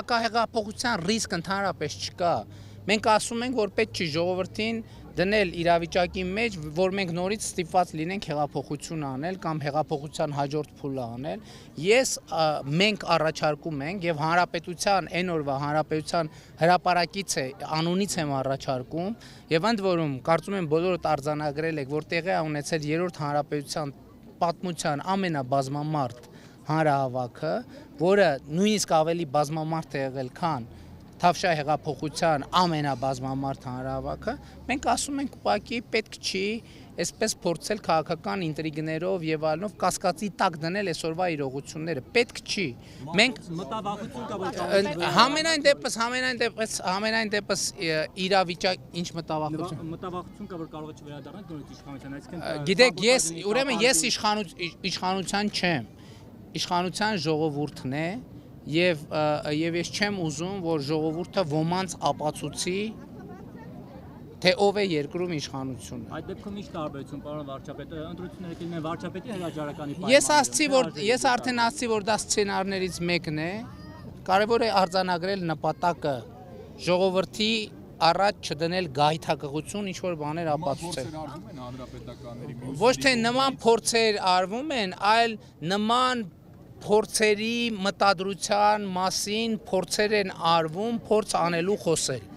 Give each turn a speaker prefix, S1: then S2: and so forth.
S1: հակահեղափոխության ռիսկ ընդհանրապես չկա։ Մենք ասում ենք, որ պետք չի ժողովրդին դնել իրավիճակի մեջ, որ մենք նորից ստիպված լինենք հեղափոխություն անել կամ հեղափոխության հաջորդ փուլը անել։ Մենք առաջարկում ենք եւ հանրապետության այն օրվա հանրապետության հրապարակից է անունից եմ առաջարկում եւ ընդ որում կարծում եմ բոլորդ արձանագրել եք, որ տեղի է ունեցել երրորդ հանրապետության պատմության ամենաբազմամարդ հանրահավաքը, որը նույնիսկ ավելի բազմամարդ է եղել, քան Թավշյա հեղափոխության ամենաբազմամարդ հանրահավաքը, մենք ասում ենք ուղղակի պետք չի այսպես փորձել քաղաքական ինտրիգներով եւ այլնով կասկածի տակ դնել այսօրվա իրողությունները, պետք չի։ Մենք
S2: մտավախություն կա, որ
S1: համենայն դեպս իրավիճակ ինչ մտավախություն։
S2: Մտավախություն կա, որ կարող է չվերադառնալ նորից իշխանության, այսինքն
S1: Գիտեք, ես իշխանության չեմ, իշխանության ժողովուրդն է եւ ես չեմ ուզում, որ ժողովուրդը ոմանց ապացուցի, թե ով է երկրում իշխանությունը։
S2: Այդ դեպքում ինչ տարբերություն, պարոն վարչապետ, ընտրությունները կլինեն վարչապետի հրաժարականի պայմաններով։
S1: Ես արդեն ասացի, որ դա սցենարներից մեկն է, կարևոր է արձանագրել նպատակը, ժողովրդի առաջ չդնել գայթակղություն, ինչ որ բաներ ապացուցել։ Ոչ թե նման փորձեր արվում են, այլ նման փորձերի մտադրության մասին փորձեր են արվում, փորձ անելու խոսել։